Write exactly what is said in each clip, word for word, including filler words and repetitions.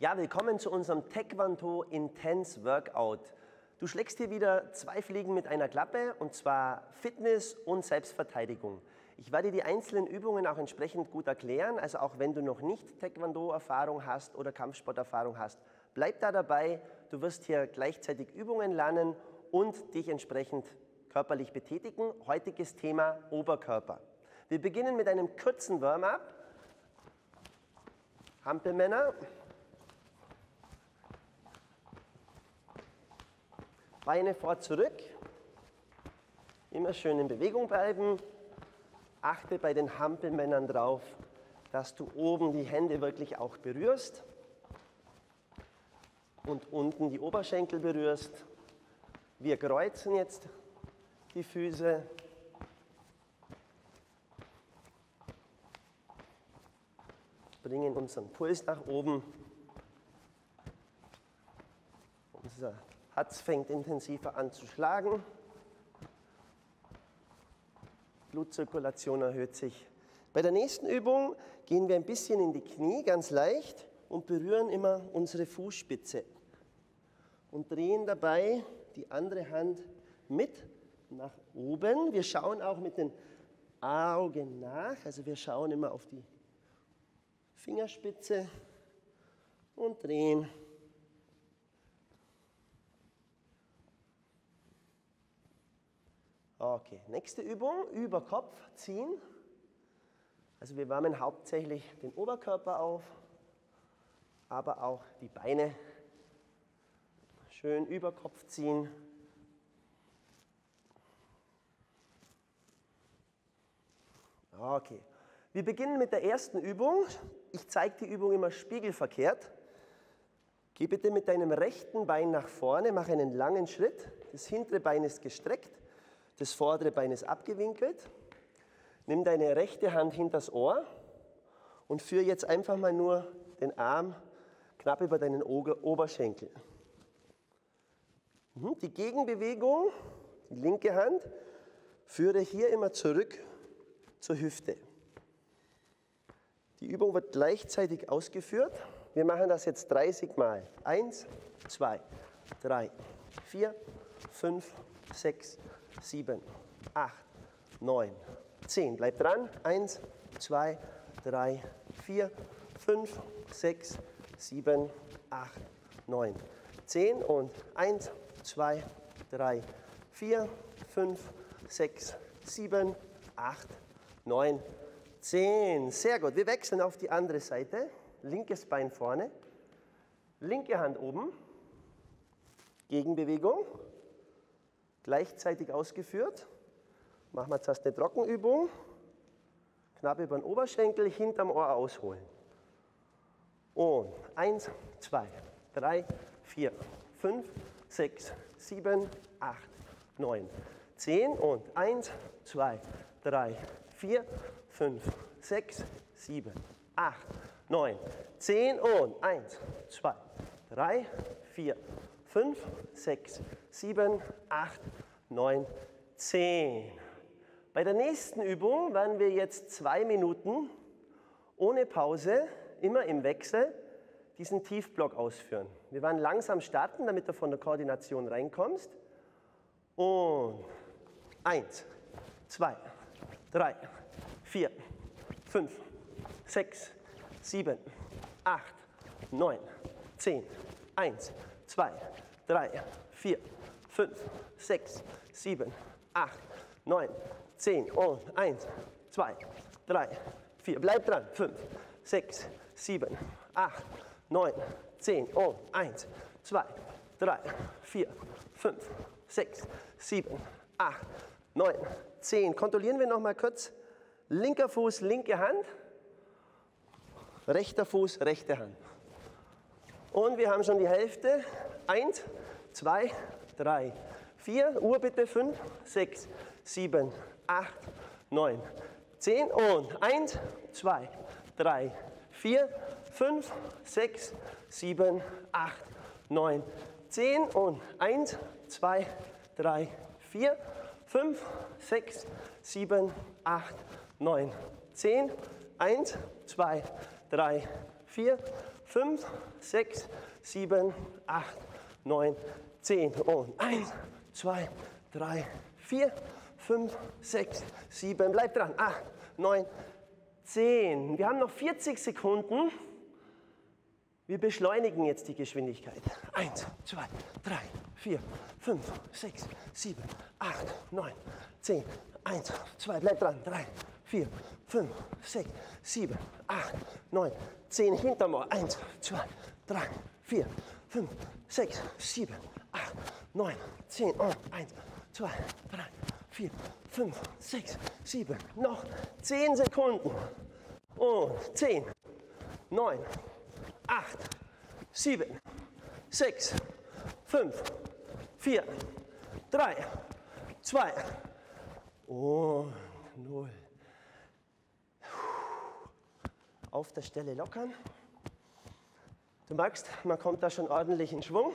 Ja, willkommen zu unserem Taekwondo Intense Workout. Du schlägst hier wieder zwei Fliegen mit einer Klappe, und zwar Fitness und Selbstverteidigung. Ich werde die einzelnen Übungen auch entsprechend gut erklären, also auch wenn du noch nicht Taekwondo-Erfahrung hast oder Kampfsporterfahrung hast, bleib da dabei. Du wirst hier gleichzeitig Übungen lernen und dich entsprechend körperlich betätigen. Heutiges Thema Oberkörper. Wir beginnen mit einem kurzen Warm-up. Hampelmänner. Beine vor, zurück. Immer schön in Bewegung bleiben. Achte bei den Hampelmännern drauf, dass du oben die Hände wirklich auch berührst und unten die Oberschenkel berührst. Wir kreuzen jetzt die Füße. Bringen unseren Puls nach oben. Unser Herz fängt intensiver an zu schlagen. Blutzirkulation erhöht sich. Bei der nächsten Übung gehen wir ein bisschen in die Knie, ganz leicht, und berühren immer unsere Fußspitze. Und drehen dabei die andere Hand mit nach oben. Wir schauen auch mit den Augen nach, also wir schauen immer auf die Fingerspitze und drehen. Okay, nächste Übung, über Kopf ziehen. Also wir wärmen hauptsächlich den Oberkörper auf, aber auch die Beine. Schön über Kopf ziehen. Okay, wir beginnen mit der ersten Übung. Ich zeige die Übung immer spiegelverkehrt. Geh bitte mit deinem rechten Bein nach vorne, mach einen langen Schritt. Das hintere Bein ist gestreckt. Das vordere Bein ist abgewinkelt. Nimm deine rechte Hand hinters Ohr und führe jetzt einfach mal nur den Arm knapp über deinen Oberschenkel. Die Gegenbewegung, die linke Hand, führe hier immer zurück zur Hüfte. Die Übung wird gleichzeitig ausgeführt. Wir machen das jetzt dreißig Mal. Eins, zwei, drei, vier, fünf, sechs, sieben, acht, neun, zehn. Bleib dran. Eins, zwei, drei, vier, fünf, sechs, sieben, acht, neun, zehn. Und eins, zwei, drei, vier, fünf, sechs, sieben, acht, neun, zehn. Sehr gut. Wir wechseln auf die andere Seite. Linkes Bein vorne. Linke Hand oben. Gegenbewegung. Gleichzeitig ausgeführt. Machen wir zuerst eine Trockenübung. Knapp über den Oberschenkel, hinterm Ohr ausholen. Und eins, zwei, drei, vier, fünf, sechs, sieben, acht, neun, zehn. Und eins, zwei, drei, vier, fünf, sechs, sieben, acht, neun, zehn. Und eins, zwei, drei, vier, fünf, sechs, sieben, acht, neun, zehn. Bei der nächsten Übung werden wir jetzt zwei Minuten ohne Pause, immer im Wechsel, diesen Tiefblock ausführen. Wir werden langsam starten, damit du von der Koordination reinkommst. Und eins, zwei, drei, vier, fünf, sechs, sieben, acht, neun, zehn. eins, zwei, drei, vier, fünf, sechs, sieben, acht, neun, zehn. Und eins, zwei, drei, vier. Bleib dran. fünf, sechs, sieben, acht, neun, zehn. Und eins, zwei, drei, vier, fünf, sechs, sieben, acht, neun, zehn. Kontrollieren wir noch mal kurz. Linker Fuß, linke Hand. Rechter Fuß, rechte Hand. Und wir haben schon die Hälfte. Eins, zwei, drei, vier. Uhr bitte. Fünf, sechs, sieben, acht, neun, zehn. Und eins, zwei, drei, vier, fünf, sechs, sieben, acht, neun, zehn. Und eins, zwei, drei, vier, fünf, sechs, sieben, acht, neun, zehn. eins, zwei, drei, vier, fünf, sechs, sieben, acht, neun, zehn. Und eins, zwei, drei, vier, fünf, sechs, sieben. Bleib dran. acht, neun, zehn. Wir haben noch vierzig Sekunden. Wir beschleunigen jetzt die Geschwindigkeit. eins, zwei, drei, vier, fünf, sechs, sieben, acht, neun, zehn. eins, zwei, bleib dran. drei, vier, fünf, sechs, sieben, acht, neun, zehn. Hinterm Ohr. eins, zwei, drei, vier, fünf, sechs, sieben, acht, neun, zehn. Und eins, zwei, drei, vier, fünf, sechs, sieben. Noch zehn Sekunden. Und zehn, neun, acht, sieben, sechs, fünf, vier, drei, zwei und null. Auf der Stelle lockern. Du merkst, man kommt da schon ordentlich in Schwung.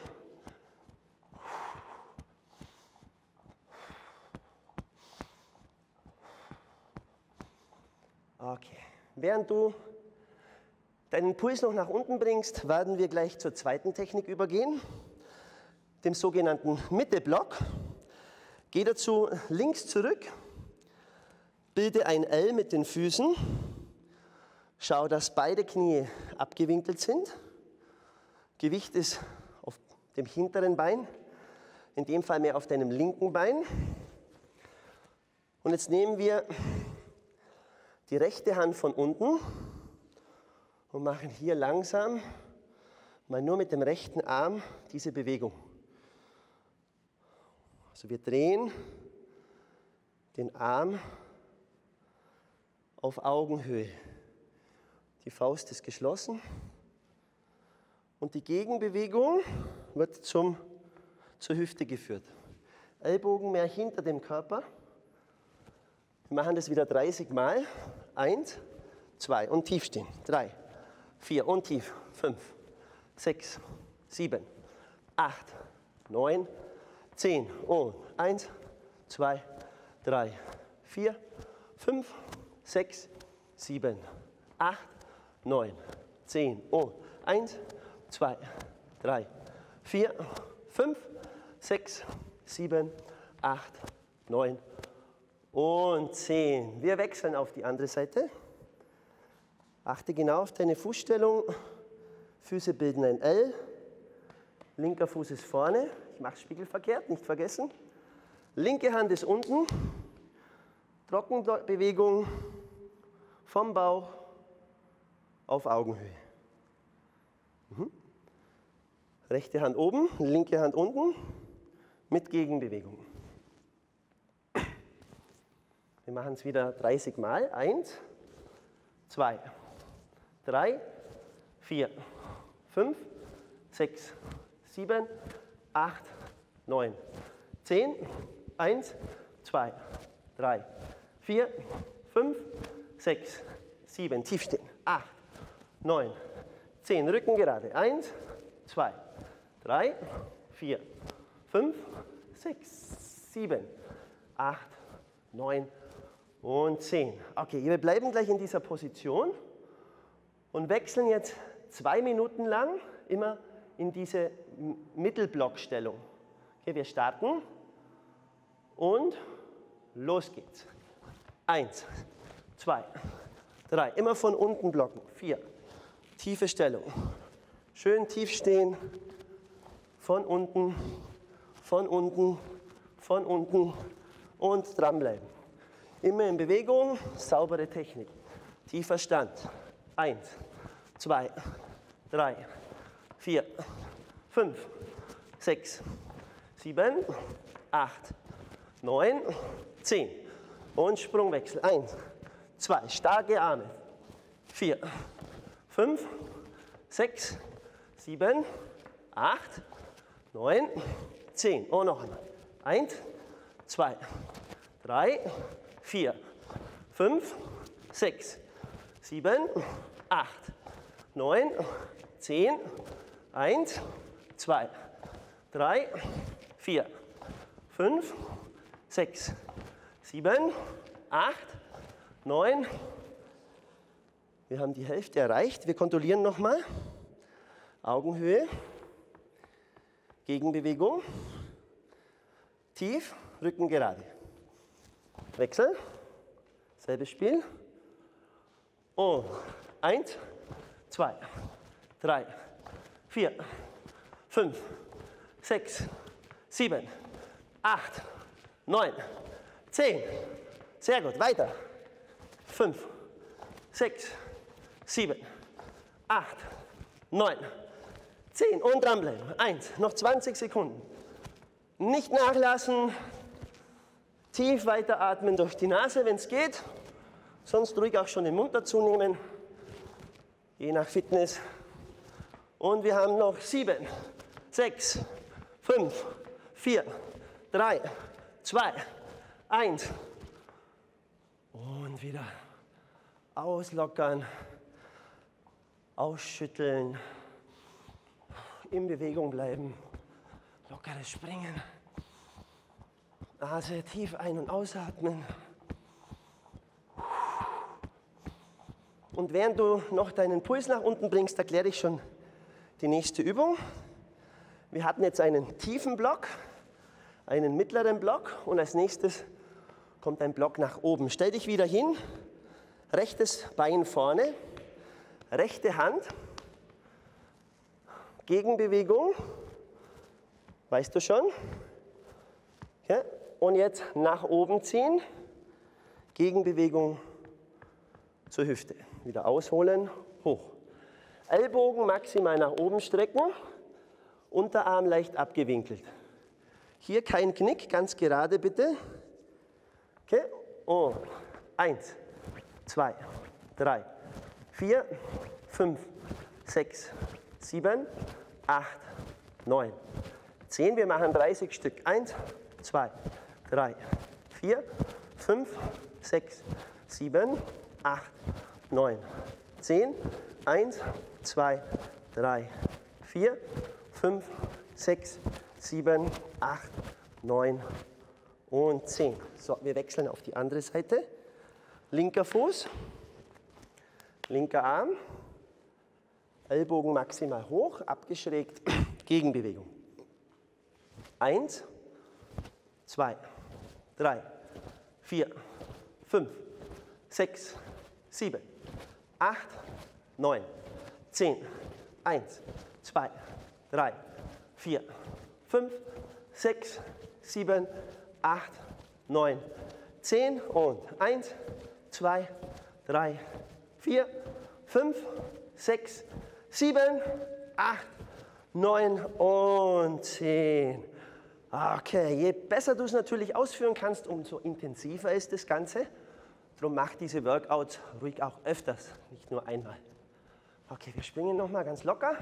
Okay. Während du deinen Puls noch nach unten bringst, werden wir gleich zur zweiten Technik übergehen, dem sogenannten Mitte-Block. Geh dazu links zurück, bilde ein L mit den Füßen, schau, dass beide Knie abgewinkelt sind. Gewicht ist auf dem hinteren Bein, in dem Fall mehr auf deinem linken Bein. Und jetzt nehmen wir die rechte Hand von unten und machen hier langsam mal nur mit dem rechten Arm diese Bewegung. Also wir drehen den Arm auf Augenhöhe. Die Faust ist geschlossen und die Gegenbewegung wird zum, zur Hüfte geführt. Ellbogen mehr hinter dem Körper. Wir machen das wieder dreißig Mal. Eins, zwei und tief stehen. Drei, vier und tief. Fünf, sechs, sieben, acht, neun, zehn. Und eins, zwei, drei, vier, fünf, sechs, sieben, acht, neun, zehn. Und eins, zwei, drei, vier, fünf, sechs, sieben, acht, neun und zehn. Wir wechseln auf die andere Seite. Achte genau auf deine Fußstellung. Füße bilden ein L. Linker Fuß ist vorne. Ich mache spiegelverkehrt, nicht vergessen. Linke Hand ist unten. Trockenbewegung vom Bauch auf Augenhöhe. Mhm. Rechte Hand oben, linke Hand unten mit Gegenbewegung. Wir machen es wieder dreißig Mal. Eins, zwei, drei, vier, fünf, sechs, sieben, acht, neun, zehn. Eins, zwei, drei, vier, fünf, sechs, sieben. Tief stehen. Acht, neun, zehn. Rücken gerade. Eins, zwei, drei, vier, fünf, sechs, sieben, acht, neun und zehn. Okay, wir bleiben gleich in dieser Position und wechseln jetzt zwei Minuten lang immer in diese Mittelblockstellung. Okay, wir starten und los geht's. Eins, zwei, drei. Immer von unten blocken. Vier. Tiefe Stellung. Schön tief stehen. Von unten, von unten, von unten und dranbleiben. Immer in Bewegung, saubere Technik. Tiefer Stand. Eins, zwei, drei, vier, fünf, sechs, sieben, acht, neun, zehn. Und Sprungwechsel. Eins, zwei, starke Arme. Vier, fünf, sechs, sieben, acht, neun, zehn. Und noch einmal. Eins, zwei, drei, vier, fünf, sechs, sieben, acht, neun, zehn. Eins, zwei, drei, vier, fünf, sechs, sieben, acht, neun. Wir haben die Hälfte erreicht. Wir kontrollieren nochmal. Augenhöhe, Gegenbewegung, tief, Rücken gerade. Wechsel, selbes Spiel. Und eins, zwei, drei, vier, fünf, sechs, sieben, acht, neun, zehn. Sehr gut, weiter. fünf, sechs, sieben, acht, neun, zehn und dranbleiben. eins, noch zwanzig Sekunden. Nicht nachlassen. Tief weiteratmen durch die Nase, wenn es geht. Sonst ruhig auch schon den Mund dazu nehmen. Je nach Fitness. Und wir haben noch sieben, sechs, fünf, vier, drei, zwei, eins. Und wieder auslockern, ausschütteln, in Bewegung bleiben, lockeres Springen. Nase tief ein- und ausatmen. Und während du noch deinen Puls nach unten bringst, erkläre ich schon die nächste Übung. Wir hatten jetzt einen tiefen Block, einen mittleren Block und als nächstes kommt ein Block nach oben. Stell dich wieder hin, rechtes Bein vorne, rechte Hand, Gegenbewegung, weißt du schon? Okay. Und jetzt nach oben ziehen, Gegenbewegung zur Hüfte. Wieder ausholen, hoch. Ellbogen maximal nach oben strecken, Unterarm leicht abgewinkelt. Hier kein Knick, ganz gerade bitte. Okay. Und eins, zwei, drei, vier, fünf, sechs, sieben, acht, neun, zehn. Wir machen dreißig Stück. eins, zwei, drei, vier, fünf, sechs, sieben, acht, neun, zehn. eins, zwei, drei, vier, fünf, sechs, sieben, acht, neun und zehn. So, wir wechseln auf die andere Seite. Linker Fuß, linker Arm, Ellbogen maximal hoch, abgeschrägt, Gegenbewegung. Eins, zwei, drei, vier, fünf, sechs, sieben, acht, neun, zehn. eins, zwei, drei, vier, fünf, sechs, sieben, acht, neun, zehn und eins, zwei, drei, vier, fünf, sechs, sieben, acht, neun und zehn. Okay, je besser du es natürlich ausführen kannst, umso intensiver ist das Ganze. Darum mach diese Workouts ruhig auch öfters, nicht nur einmal. Okay, wir springen nochmal ganz locker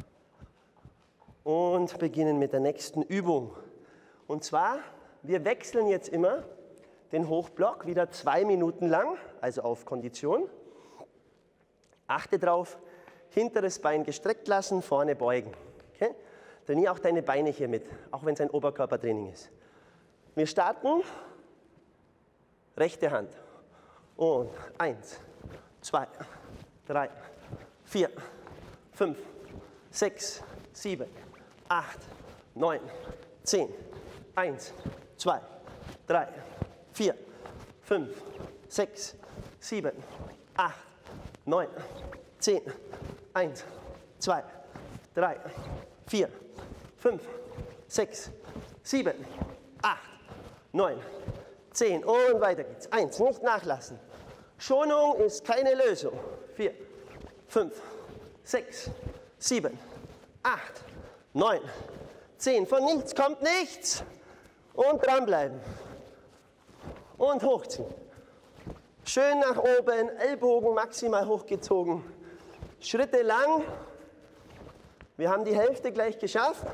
und beginnen mit der nächsten Übung. Und zwar, wir wechseln jetzt immer den Hochblock wieder zwei Minuten lang, also auf Kondition. Achte darauf, hinteres Bein gestreckt lassen, vorne beugen. Okay? Trainiere auch deine Beine hier mit, auch wenn es ein Oberkörpertraining ist. Wir starten, rechte Hand. Und eins, zwei, drei, vier, fünf, sechs, sieben, acht, neun, zehn. eins, zwei, drei, vier, fünf, sechs, sieben, acht, neun, zehn. eins, zwei, drei, vier, fünf, sechs, sieben, acht, neun, zehn. Und weiter geht's. eins, nicht nachlassen. Schonung ist keine Lösung. vier, fünf, sechs, sieben, acht, neun, zehn. Von nichts kommt nichts. Und dranbleiben. Und hochziehen. Schön nach oben, Ellbogen maximal hochgezogen. Schritte lang. Wir haben die Hälfte gleich geschafft.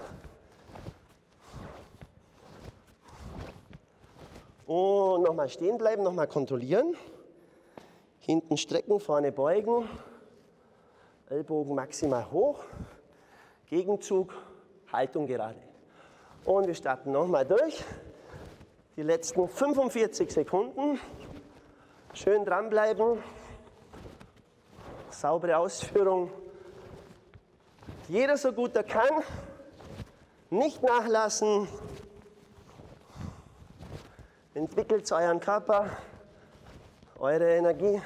Und nochmal stehen bleiben, nochmal kontrollieren. Hinten strecken, vorne beugen. Ellbogen maximal hoch. Gegenzug, Haltung gerade. Und wir starten nochmal durch. Die letzten fünfundvierzig Sekunden. Schön dranbleiben. Saubere Ausführung. Jeder so gut er kann. Nicht nachlassen. Entwickelt euren Körper, eure Energie.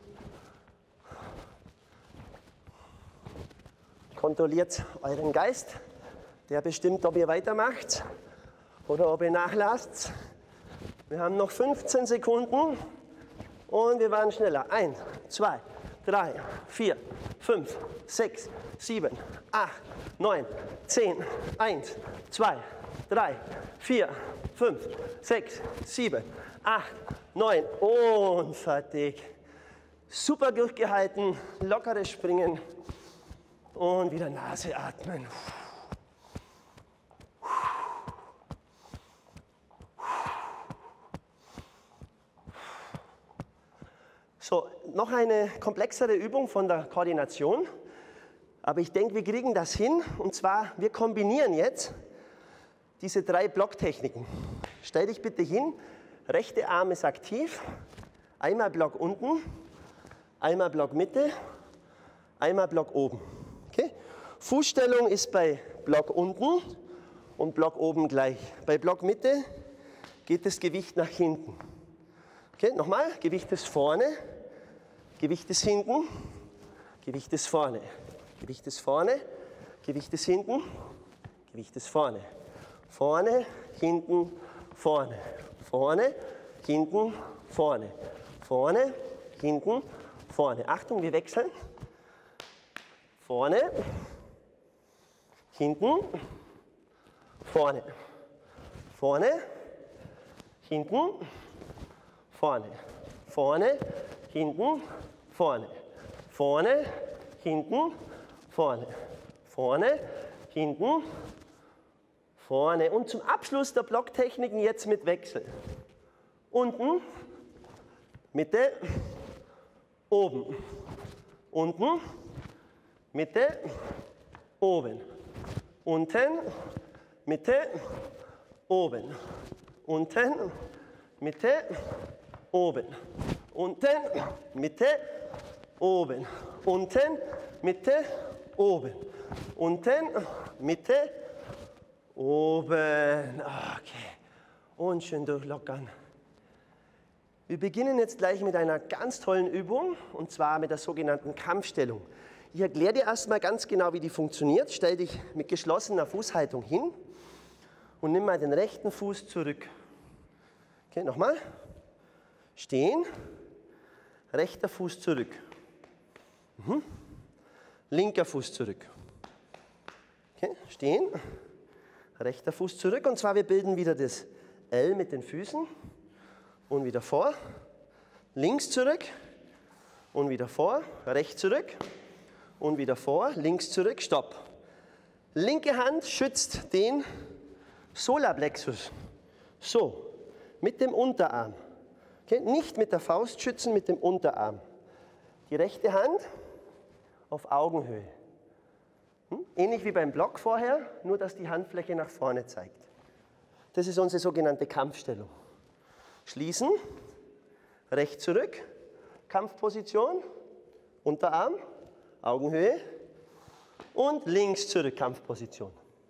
Kontrolliert euren Geist, der bestimmt, ob ihr weitermacht oder ob ihr nachlasst. Wir haben noch fünfzehn Sekunden und wir waren schneller. eins, zwei, drei, vier, fünf, sechs, sieben, acht, neun, zehn. eins, zwei, drei, vier, fünf, sechs, sieben, acht, neun und fertig. Super durchgehalten, lockeres Springen und wieder Nase atmen. So, noch eine komplexere Übung von der Koordination, aber ich denke, wir kriegen das hin, und zwar, wir kombinieren jetzt diese drei Blocktechniken. Stell dich bitte hin, rechte Arm ist aktiv, einmal Block unten, einmal Block Mitte, einmal Block oben. Okay? Fußstellung ist bei Block unten und Block oben gleich. Bei Block Mitte geht das Gewicht nach hinten. Okay, nochmal, Gewicht ist vorne, Gewicht ist hinten, Gewicht ist vorne, Gewicht ist vorne, Gewicht ist hinten, Gewicht ist vorne. Vorne, hinten, vorne, vorne, hinten, vorne, vorne, hinten, vorne. Achtung, wir wechseln. Vorne, hinten, vorne, vorne, hinten, vorne, vorne, hinten, vorne, vorne, hinten, vorne, vorne, hinten, vorne. Und zum Abschluss der Blocktechniken jetzt mit Wechsel. Unten, Mitte, oben, unten, Mitte, oben, unten, Mitte, oben, unten, Mitte, oben, unten, Mitte, oben, unten, Mitte, oben, unten, Mitte, oben. Okay. Und schön durchlockern. Wir beginnen jetzt gleich mit einer ganz tollen Übung, und zwar mit der sogenannten Kampfstellung. Ich erkläre dir erstmal ganz genau, wie die funktioniert. Stell dich mit geschlossener Fußhaltung hin und nimm mal den rechten Fuß zurück. Okay, nochmal. Stehen, rechter Fuß zurück. Mhm. Linker Fuß zurück. Okay, stehen, rechter Fuß zurück. Und zwar, wir bilden wieder das L mit den Füßen und wieder vor. Links zurück und wieder vor. Rechts zurück und wieder vor. Links zurück, stopp. Linke Hand schützt den Solarplexus. So, mit dem Unterarm. Okay, nicht mit der Faust schützen, mit dem Unterarm. Die rechte Hand auf Augenhöhe. Hm? Ähnlich wie beim Block vorher, nur dass die Handfläche nach vorne zeigt. Das ist unsere sogenannte Kampfstellung. Schließen, rechts zurück, Kampfposition, Unterarm, Augenhöhe und links zurück, Kampfposition.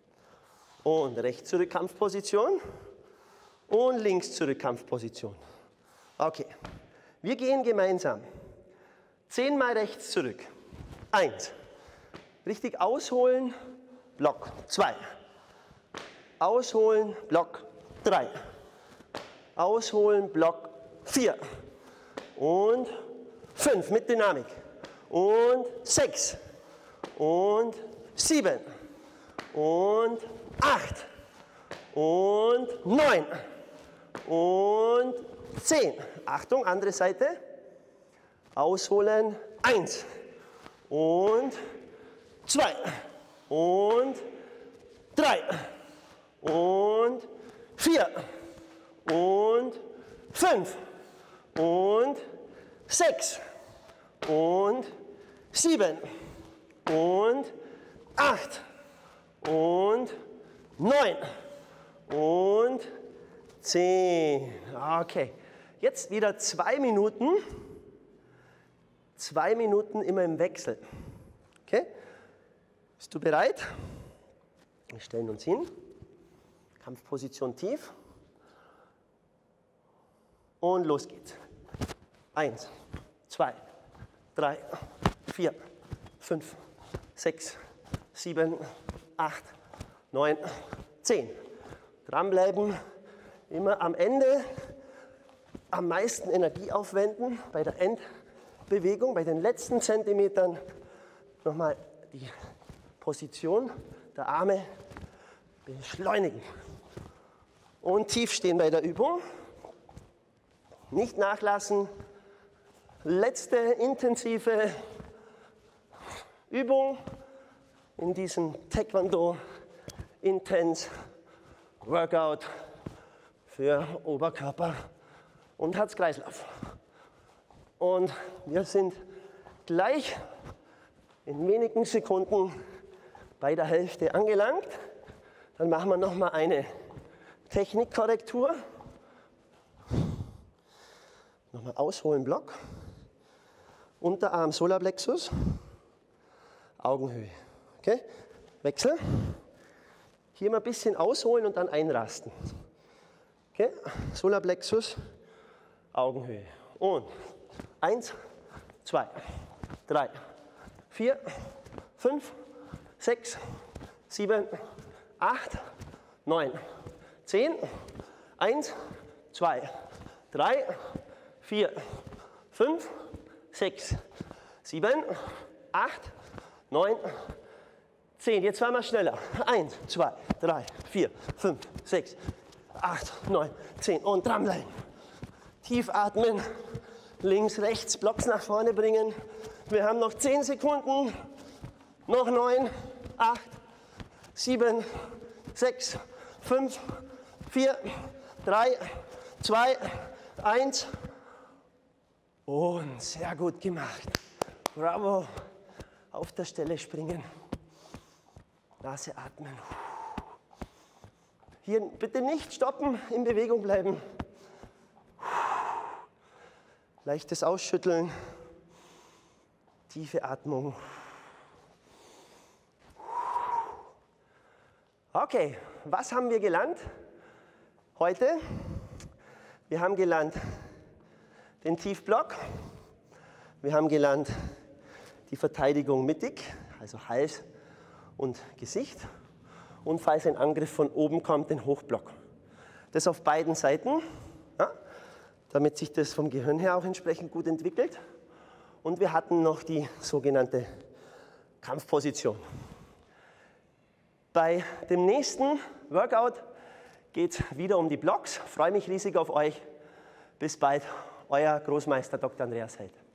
Und rechts zurück, Kampfposition und links zurück, Kampfposition. Okay, wir gehen gemeinsam. Zehnmal rechts zurück. Eins. Richtig ausholen, Block. Zwei. Ausholen, Block. Drei. Ausholen, Block. Vier. Und fünf mit Dynamik. Und sechs. Und sieben. Und acht. Und neun. Und zehn. Achtung, andere Seite. Ausholen. Eins. Und zwei. Und drei. Und vier. Und fünf. Und sechs. Und sieben. Und acht. Und neun. Und zehn. Okay. Jetzt wieder zwei Minuten. Zwei Minuten immer im Wechsel. Okay? Bist du bereit? Wir stellen uns hin. Kampfposition tief. Und los geht's. Eins, zwei, drei, vier, fünf, sechs, sieben, acht, neun, zehn. Dranbleiben. Immer am Ende am meisten Energie aufwenden bei der Endbewegung, bei den letzten Zentimetern. Nochmal die Position der Arme beschleunigen. Und tief stehen bei der Übung. Nicht nachlassen. Letzte intensive Übung in diesem Taekwondo Intense Workout für Oberkörper und Herz-Kreislauf. Und wir sind gleich in wenigen Sekunden bei der Hälfte angelangt. Dann machen wir noch mal eine Technikkorrektur. Nochmal ausholen, Block. Unterarm Solarplexus. Augenhöhe. Okay? Wechsel. Hier mal ein bisschen ausholen und dann einrasten. Okay? Solarplexus. Augenhöhe. Und eins, zwei, drei, vier, fünf, sechs, sieben, acht, neun, zehn. eins, zwei, drei, vier, fünf, sechs, sieben, acht, neun, zehn. Jetzt zweimal schneller. eins, zwei, drei, vier, fünf, sechs, acht, neun, zehn. Und dranbleiben. Tief atmen. Links, rechts, Blocks nach vorne bringen. Wir haben noch zehn Sekunden. Noch neun, acht, sieben, sechs, fünf, vier, drei, zwei, eins. Und sehr gut gemacht. Bravo. Auf der Stelle springen. Nase atmen. Hier bitte nicht stoppen, in Bewegung bleiben. Leichtes Ausschütteln. Tiefe Atmung. Okay, was haben wir gelernt heute? Wir haben gelernt den Tiefblock. Wir haben gelernt die Verteidigung mittig, also Hals und Gesicht. Und falls ein Angriff von oben kommt, den Hochblock. Das auf beiden Seiten, ja, damit sich das vom Gehirn her auch entsprechend gut entwickelt. Und wir hatten noch die sogenannte Kampfposition. Bei dem nächsten Workout geht es wieder um die Blocks. Ich freue mich riesig auf euch. Bis bald, euer Großmeister Doktor Andreas Held.